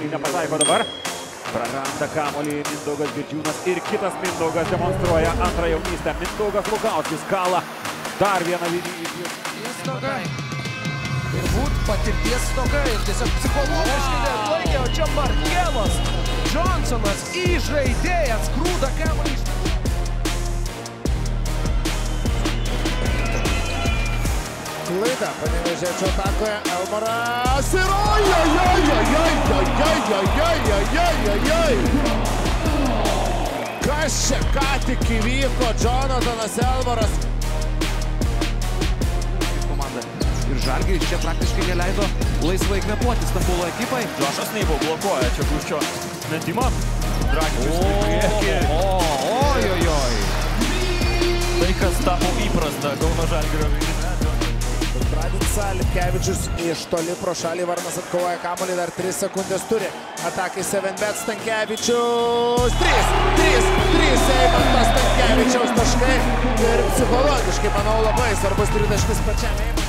kurį nepataiko dabar. Praranda kamuolį Mindaugas Girdžiūnas ir kitas Mindaugas demonstruoja antrą jaunystę. Mindaugas Lukauskis kala dar vieną vidinį. Turbūt patirties stoka ir tiesiog psichologiškai neatlaikė, o čia Markelas Johnsonas įžaidėjas grūda kamuolį. Klaida Panevėžiečio atakoje Elmaras ir kas čia ką tik įvyko, Jonathanas Elmaras. Ir Žalgiris čia praktiškai neleido laisvai kvėpuoti Stambulo ekipai. Džošas Neibau blokuoja čia Guščio metimą. Dragis priekį. Ojojoj. Tai kas tapo įprasta Kauno Žalgirio žaidime. Bradica, Lipkevičius iš toli pro šalį, Varnas atkovoja kamuolį, dar 3 sekundės turi. Atakai 7bet Stankevičius. 3 Eimantas Stankevičiaus taškai. Ir psichologiškai, manau, labai svarbus tritaškis pačiam Eimantas.